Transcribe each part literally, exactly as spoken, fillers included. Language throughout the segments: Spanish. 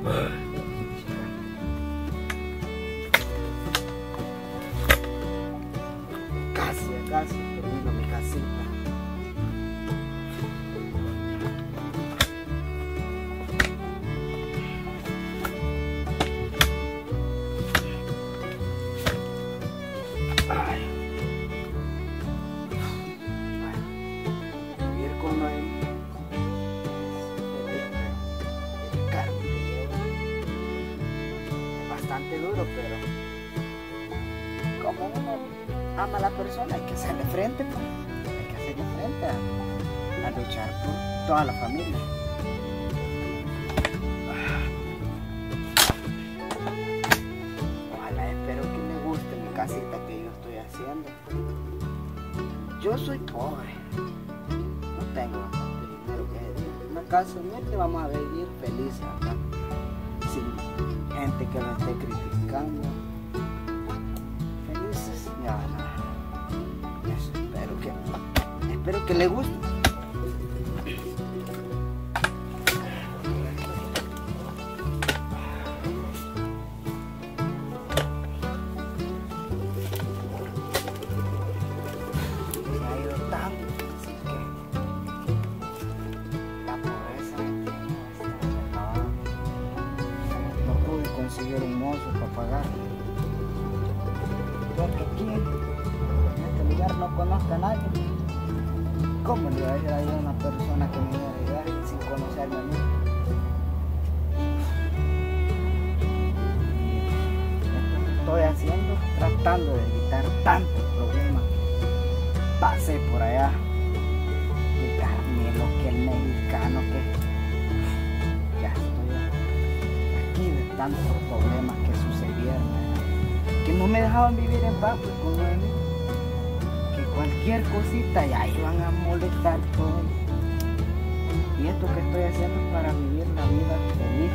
Casi, casi termino mi casita. Ay. Bueno, vivir con Noemi es el cargo que llevo. Es bastante duro, pero como uno ama a la persona, hay que hacerle frente, pues. Hay que hacerle frente a, a luchar por toda la familia. Ojalá, espero que me guste mi casita que yo estoy haciendo. Yo soy pobre, no tengo bastante dinero. En una casa humilde vamos a vivir felices acá, sin gente que nos esté criticando. Ya, no. Eso, espero que, espero que le guste. Se ha ido tanto, así que la pobreza está acabada. No pude conseguir un mozo para pagar. Porque aquí, en este lugar, no conozco a nadie. ¿Cómo le voy a decir a una persona que me viene a ayudar sin conocerme a mí? Esto que estoy haciendo, tratando de evitar tantos problemas. Pasé por allá, el Carmelo, que el mexicano, que ya estoy aquí de tantos problemas que sucedieron. Que no me dejaban vivir en paz, pues, con Noemi, que cualquier cosita ya iban a molestar todo. Y esto que estoy haciendo es para vivir la vida feliz,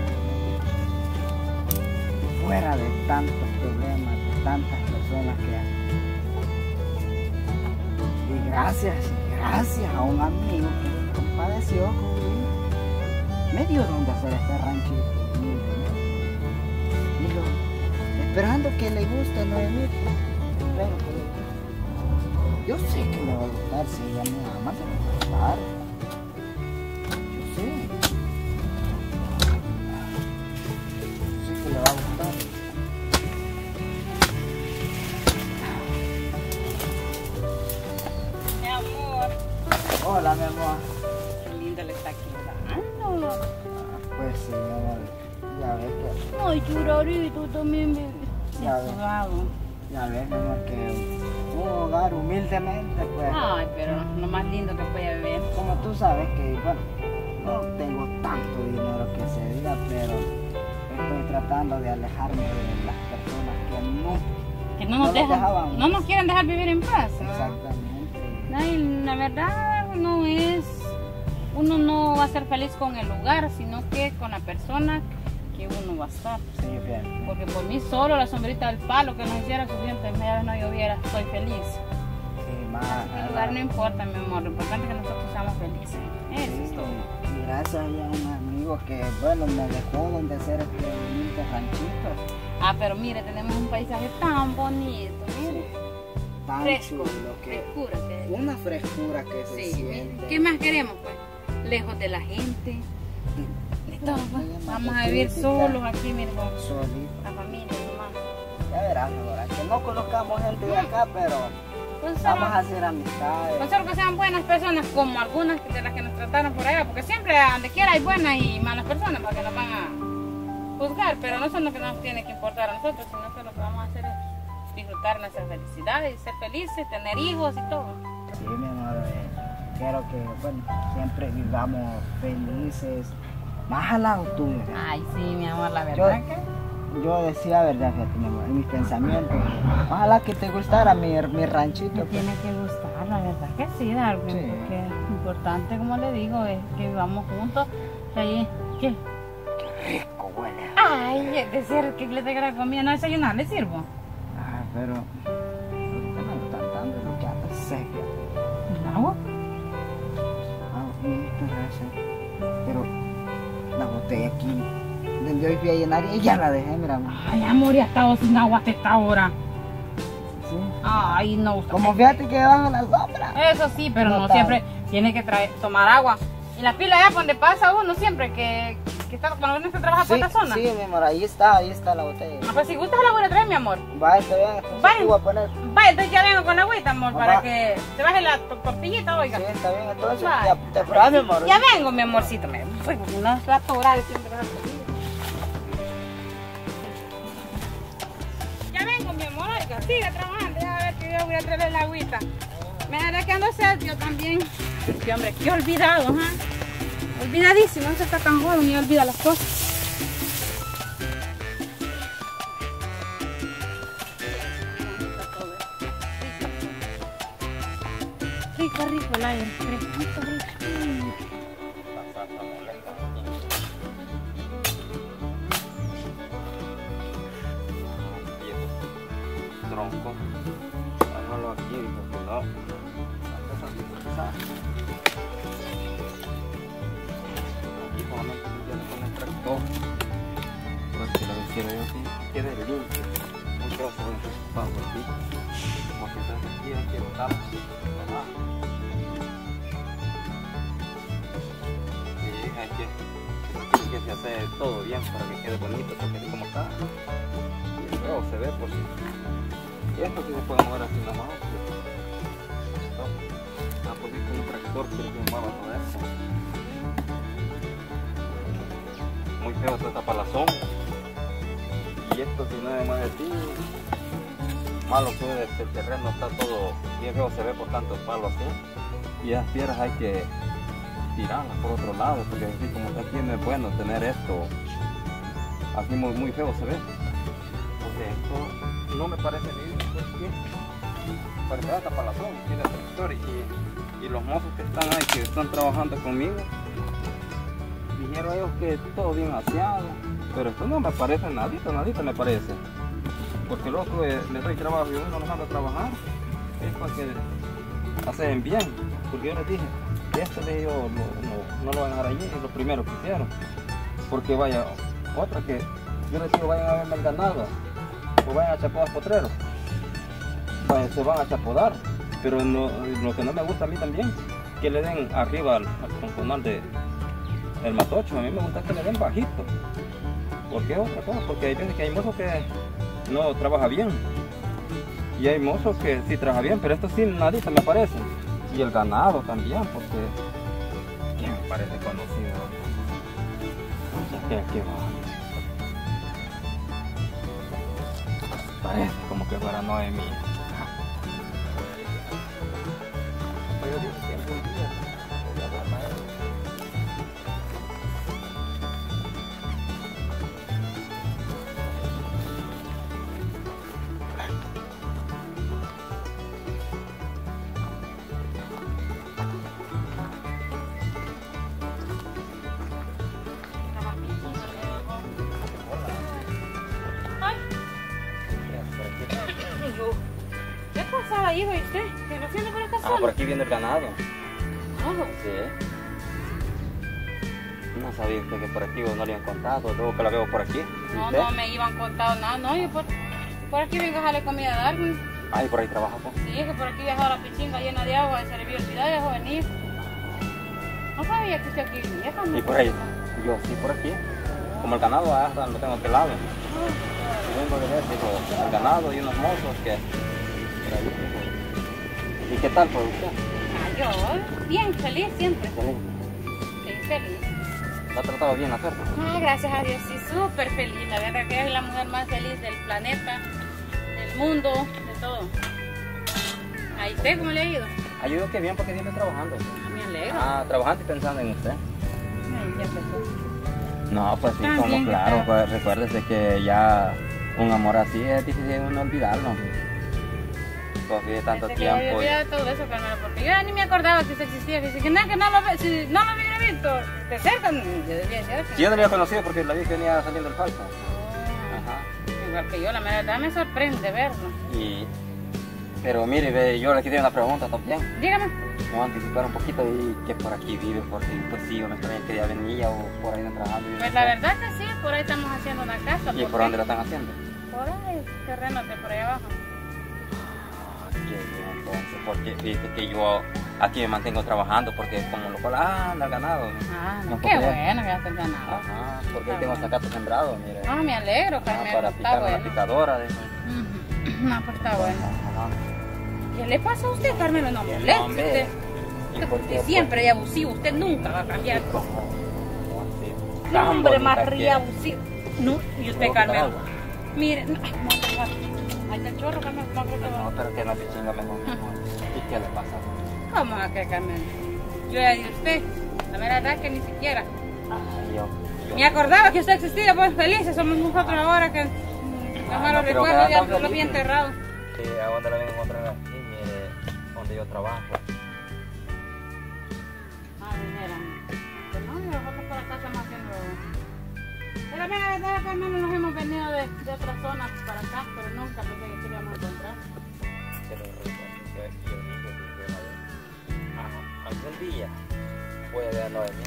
fuera de tantos problemas, de tantas personas que hay. Y gracias, gracias a un amigo que me compadeció conmigo, me dio donde hacer este ranchito. Y lo esperando que le guste a Noemi, pero que yo sé que le va a gustar. Si ella me ama, le va a gustar. Yo sé. Yo sé que le va a gustar. Mi amor. Hola, mi amor. Qué lindo le está quedando. Ah, pues sí, mi amor. Ya ves que... Ay, churarito también, bebé. Ya ves. Ya ves, mi amor, que un hogar humildemente, pues... Ay, pero lo más lindo que puede vivir. Como tú sabes que, bueno, no tengo tanto dinero que se diga, pero estoy tratando de alejarme de las personas que no... Que no nos, No nos dejan, dejaban. no nos quieren dejar vivir en paz. ¿No? Exactamente. Ay, la verdad no es... Uno no va a ser feliz con el lugar, sino que con la persona que uno va a estar. Sí, bien. Porque por mí solo la sombrita del palo que nos hiciera suficiente, media vez no lloviera, estoy feliz. Sí, más. El lugar no importa, mi amor, lo importante es que nosotros seamos felices. Eso Sí, es todo. y gracias a un amigo que, bueno, me dejó donde hacer este bonito ranchito. Ah, pero mire, tenemos un paisaje tan bonito, mire. Tan Fresco, chulo que... frescura que hay. Una frescura que se Sí, siente. ¿qué más queremos, pues? Lejos de la gente, de todo, pues. Vamos a vivir solos aquí, mire, con Solito. la familia, nomás. Ya verás, mi amor, que no conozcamos gente de acá, pero Pues vamos solo, a hacer amistades. pues solo que sean buenas personas, como algunas de las que nos trataron por allá, porque siempre, donde quiera, hay buenas y malas personas, para que nos van a juzgar, pero no son lo que nos tiene que importar a nosotros, sino que lo que vamos a hacer es disfrutar nuestra felicidad y ser felices, tener hijos y todo. Sí, mi amor, eh, quiero que, bueno, siempre vivamos felices. Más al lado tuyo. Ay, sí, mi amor, la Yo, verdad que... yo decía verdad, fíjate, mi amor, en mis pensamientos. Ojalá que te gustara mi, mi ranchito. Me pues. tiene que gustar, la verdad que sí, Darwin, Sí. porque lo importante, como le digo, es que vivamos juntos. Que ahí, ¿qué? Rico, huele. Ay, es decir, que le traiga la comida, no desayunar, ¿le sirvo? Ah, pero ahorita me lo están dando lo que anda seca. ¿El agua? Ah, muchas gracias. Pero la botella aquí Yo hoy fui a llenar y ya la dejé, mira. Ay, amor, ya estaba sin agua hasta esta hora. Sí. Ay, no. Como fíjate que van a la sombra. Eso sí, pero no, No siempre tiene que traer, tomar agua. Y la pila allá donde pasa uno siempre que, que está, cuando uno se trabaja por Sí, esta zona. sí, mi amor, ahí está, ahí está la botella. Ah, pues si gustas la voy a traer, mi amor. Vaya, está bien, entonces Vaya. te voy a poner. Vaya, entonces ya vengo con la agüita, amor, Ajá. para que se baje la to- tortillita, oiga. Sí, está bien, entonces Vaya. ya te esperas, mi amor. Ya vengo, mi amorcito. Me fue porque no es la hora de siempre la tortilla. Ya vengo, mi amor, oiga. Siga trabajando, ya a ver que yo voy a traerle la agüita. Me haré que ando sed, yo también. Sí, hombre, qué olvidado, ¿ah? Olvidadísimo, no se está tan joven y olvida las cosas. Rico, rico el aire, fresquito, rico. Tronco, hágalo aquí porque no. Aquí solamente se tiene con el tractor. Pues si lo hiciera yo así, quede limpio. Un trozo de pago aquí. Como que está aquí, hay que botarlo. Sí, hay que, tiene que se hace todo bien para que quede bonito, porque así como está. Y luego se ve por si. Y esto sí se puede mover así nada más. Ah, pues con un tractor que se mueva todo esto. Muy feo está esta palazón. Y esto si no es más de ti, malo que el, el terreno está todo bien feo, se ve por tantos palos así. Y esas piedras hay que tirarlas por otro lado, porque así como está aquí no es bueno tener esto. Así muy, muy feo se ve. Porque esto no me parece bien, porque parece hasta palazón, tiene tractor y, y los mozos que están ahí, que están trabajando conmigo, dijeron ellos que todo bien aseado, pero esto no me parece nadita, nadita me parece, porque luego eh, le doy trabajo y uno no manda a trabajar, es para que hacen bien, porque yo les dije, que esto de ellos no, no, no lo van a dejar allí, es lo primero que hicieron, porque vaya, otra que yo les digo vayan a verme el ganado, o vayan a chapodar potreros, vayan, se van a chapodar, pero no, lo que no me gusta a mí también, que le den arriba al, al tronconal de el matocho, a mí me gusta que le den bajito, porque es otra cosa, porque hay veces que hay mozos que no trabaja bien, y hay mozos que sí trabaja bien, pero esto sí nadita me parece, y el ganado también, porque ¿quién me parece conocido? No sé qué, qué va. Parece como que fuera Noemí. Pero dice que algún día voy a hablar a él. ¿Qué pasaba ahí, usted? ¿Que no viene por esta Ah, zona? por aquí viene el ganado. No, Sí. No sabía usted que por aquí no le habían contado, luego que la veo por aquí. ¿Y no, usted? no me iban contado nada, no, yo por, por aquí vengo a darle comida a Darwin. Ay, por ahí trabaja, pues. Sí, que por aquí dejaba la pichinga llena de agua, se le vio olvidar, dejó venir. No sabía que usted aquí venía también. Y por ahí, yo sí por aquí. Como el ganado, hasta lo tengo a aquel lado. Y vengo de ver, digo, el ganado y unos mozos que... por ahí, digo. ¿Y qué tal por usted? Ah, yo, bien, feliz siempre. Excelente. Sí, feliz. ¿La ha tratado bien la suerte? Ah, gracias a Dios, sí, súper feliz. La verdad que es la mujer más feliz del planeta, del mundo, de todo. ¿A usted cómo le ha ido? Ayudo que bien porque viene trabajando. Me alegro. Ah, trabajando y pensando en usted. Ay, ya empezó. No, pues sí, También como que claro, está- pues recuérdese que ya un amor así es difícil de uno olvidarlo. Pues vive tanto Pensé que ya tiempo. había y- olvidado todo eso, Carmela, porque yo ya ni me acordaba que eso existía. Dice que nada, que no lo ve, si no lo hubiera visto de cerca, yo debía ser. Sí, yo no lo había conocido porque la vi que venía saliendo del falso. Oh, Ajá. igual que yo, la verdad me sorprende verlo. Y... Pero mire, ve, yo le quería una pregunta también. Dígame. Me voy a anticipar un poquito y que por aquí vive, porque pues sí, yo me extraña que ya venía o por ahí no trabajando. yo Pues no la sé. verdad que sí, por ahí estamos haciendo una casa. ¿Y por dónde la están haciendo? Por ahí, terrenos de por ahí abajo. Ah, qué bien, entonces, porque fíjate que yo aquí me mantengo trabajando porque como lo cual anda el ganado. Ah, No qué puedo creer. bueno que ya estás ganado. Ajá, porque Está tengo bueno. zacate sembrado, mire. Ah, me alegro, Ah, Carmelo. para Está picar una bueno. picadora. De... Ujú. No, pues está bueno. Ajá. ¿Qué le pasa a usted, Carmelo? No moleste No, hombre. usted. ¿Y por qué? Usted siempre es abusivo, usted nunca va a cambiar. ¿Cómo? ¿Cómo así? No, Tan hombre, más bonita ríe que- abusivo. No, y usted, ¿Puedo Carmelo. quitar agua? Mire, no, ay, no, no, no. Ahí está el chorro, Carmelo. No, creo que No, no. pero que no se chinga mejor. ¿Y qué le pasa? ¿Cómo a qué, Carmelo? Yo ya di usted. La verdad que ni siquiera. Ay, yo, yo- Me acordaba que usted existía, pues felices somos nosotros ahora que mm, los Ah, malos no creo que recuerdos ya tan los vi felices. enterrados. Sí, ¿a dónde la ven a encontrar aquí? Mire, donde yo trabajo. Ah, dijera. Pues no, nosotros por acá estamos haciendo. Pero mira, la verdad, Carmelo, nos hemos venido de, de otras zonas para acá, pero nunca pensé que aquí lo íbamos a encontrar. Se lo recuerdo, que yo digo que yo la veo. Ah, algún día puede verlo de mí.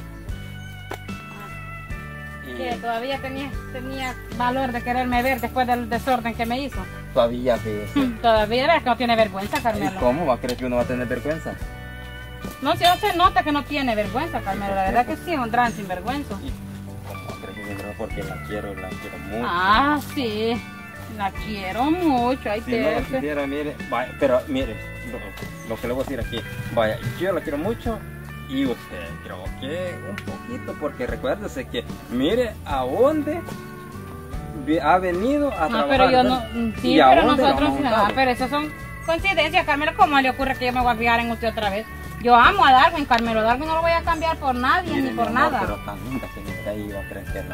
Y Que todavía tenía, tenía valor de quererme ver después del desorden que me hizo. todavía fíjese. Todavía ves que no tiene vergüenza, ¿Y Carmelo. cómo va a creer que uno va a tener vergüenza? No, si no se nota que no tiene vergüenza, Carmelo. La verdad que sí, un gran sinvergüenza. ¿Y cómo va a creer que vergüenza? Porque la quiero, la quiero mucho. Ah, sí. La quiero mucho. Ay, Si no la que quisiera, mire, vaya, pero mire, lo, lo que le voy a decir aquí, vaya, yo la quiero mucho y usted creo que un poquito, porque recuérdese que, mire, a dónde vi- ha venido a No, trabajar. pero yo ¿verdad? no. Sí, ¿Y a pero dónde lo nosotros. hemos Ah, juntado? pero eso son coincidencias, Carmelo. ¿Cómo le ocurre que yo me voy a fijar en usted otra vez? Yo amo a Darwin, Carmelo. Darwin no lo voy a cambiar por nadie Mire, ni mi por amor, nada. pero tan linda que está ahí, va a creer que no.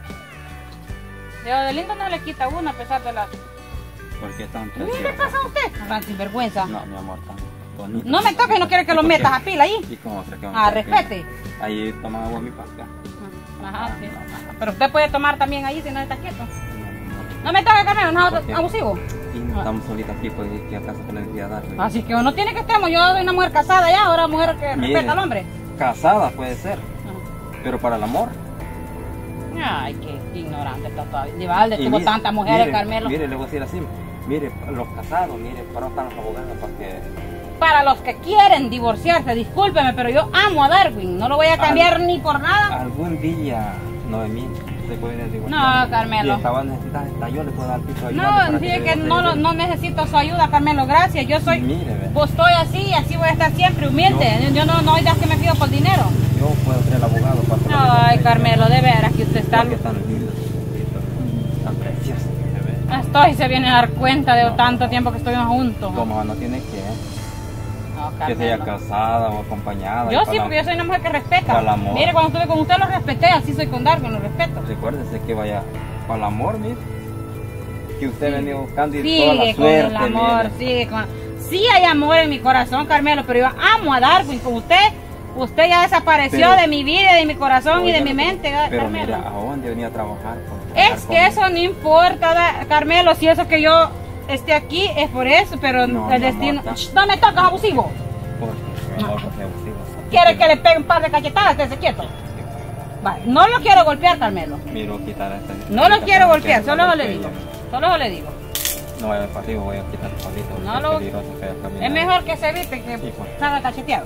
De lo de lindo no le quita uno a pesar de la. ¿Por qué tan ¿Qué le preciosa? pasa a usted? Gran sinvergüenza. No, mi amor, tan bonita. No me toques y no quiere que lo ¿Y por qué? metas a pila ahí. ¿Y cómo crees que me Ah, meto aquí? respete. Ahí toma agua mi pasca. Ajá, sí. Pero usted puede tomar también ahí si no está quieto. No me toque, Carmelo, no ¿Por es qué? abusivo. Y no estamos solitas aquí, pues, ¿qué acaso que le decía darle? Así que uno tiene que estar. Yo soy una mujer casada ya, ahora mujer que Mire. respeta al hombre. Casada puede ser, pero para el amor. Ay, qué ignorante está todavía. Divalde Y tuvo mire, tantas mujeres, mire, Carmelo. Mire, le voy a decir así. Mire, los casados, mire, para no estar los abogados, para que... Para los que quieren divorciarse, discúlpeme, pero yo amo a Darwin. No lo voy a cambiar Al- ni por nada. Algún día, Noemí, se puede divorciar. No, Carmelo. Y estaba necesitada, hasta yo le puedo dar piso ayuda. No, dije que no, lo- no necesito su ayuda, Carmelo. Gracias. Yo soy. Mire, ve, Pues estoy así y así voy a estar siempre humilde. Yo, yo no, no hay días que me pido por dinero. yo puedo ser el abogado para que lo Ay, represente. Carmelo, de veras que usted está. Porque tan lindo, tan precioso que se ve. Estoy, se viene a dar cuenta de tanto tiempo que estuvimos juntos. Como no tiene que, No, que sea Carmelo. casada o acompañada. Yo y sí, para porque la- yo soy una mujer que respeta. para el amor. Mire, cuando estuve con usted lo respeté, así soy con Darwin, lo respeto. Recuérdese que vaya para el amor, mire. Que usted venía buscando y toda la Sigue con suerte. el amor, mire. sigue con... Sí hay amor en mi corazón, Carmelo, pero yo amo a Darwin. Con usted, usted ya desapareció Pero- de mi vida, de mi corazón y de Oiga, mi lo que- mente, Pero Carmelo. mira, ¿a dónde venía a trabajar? Por Es trabajar que con- eso no importa, da- Carmelo, si eso que yo esté aquí es por eso, pero No, el mi destino... amor, Shh, no me tocas, abusivo. Porque, mi amor, porque abusivo. ¿Quiere que le pegue un par de cachetadas? Estése quieto. Vale, no lo quiero golpear, Carmelo. Miro quitar este. No lo quitar quiero este golpear, que solo no le golpee digo. ella. Solo le digo. No vaya para arriba, voy a quitar el palito. porque No es lo- peligroso que vaya caminando. Es mejor que se evite que Sí, pues. salga cacheteado.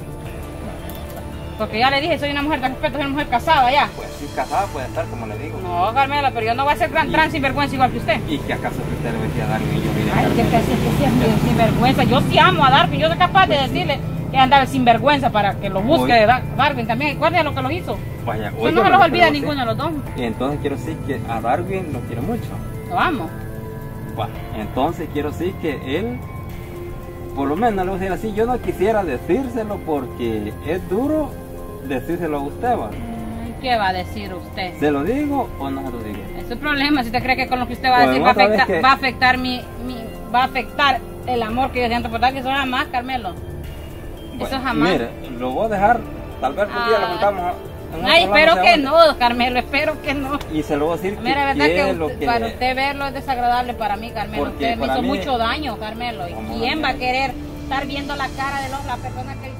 Porque ya le dije, soy una mujer de respeto, soy una mujer casada ya. Pues sí, casada puede estar, como le digo. No, Carmela, pero yo no voy a ser gran Y- trans sinvergüenza igual que usted. ¿Y qué acaso que usted le decía a Darwin y yo vine a Ay, que Darwin? que sí, que sí, es sin- sinvergüenza. Yo sí amo a Darwin, yo soy capaz de decirle que andaba sinvergüenza para que lo busque Oye. de Dar- Darwin también. Recuerde lo que lo hizo. Vaya, Eso oiga, no se lo los que olvida le voy a ninguno de los dos. decir. Y entonces quiero decir que a Darwin lo quiero mucho. Lo amo. Va, entonces quiero decir que él, por lo menos le voy a decir así, yo no quisiera decírselo porque es duro decírselo a usted, va. Ay, ¿qué va a decir usted? ¿Se lo digo o no se lo digo? Es su problema, si usted cree que con lo que usted va a Pues decir va a otra vez afectar, que- va a afectar mi, mi- va a afectar el amor que yo siento por Darwin, eso jamás, Carmelo. Eso Bueno, jamás. Mire, lo voy a dejar, tal vez un día lo Ah. juntamos. en otro Ay, lado, espero no sé que dónde. no, Carmelo, espero que no. Y se lo voy a decir que, Mira, verdad que que es lo usted- que... para usted verlo es desagradable para mí, Carmelo. Porque Usted me para hizo mí- mucho daño, Carmelo. ¿Y ¿Cómo quién daño? va a querer estar viendo la cara de los, la persona que